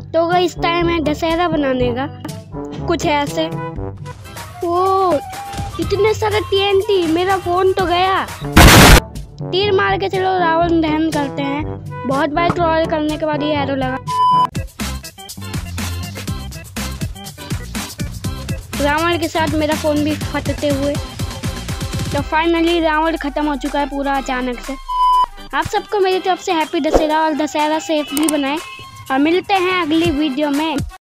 तो guys time है दशहरा बनाने का, कुछ ऐसे। ओ इतने सारे TNT, मेरा फोन तो गया। तीर मार के चलो रावण दहन करते हैं। बहुत बार ट्रॉल करने के बाद ये एरो लगा। रावण के साथ मेरा फोन भी फटते हुए। तो फाइनली रावण खत्म हो चुका है पूरा अचानक से। आप सबको मेरी तरफ से हैप्पी दशहरा और दशहरा सेफ भी बनाए और मिलते हैं अगली वीडियो में।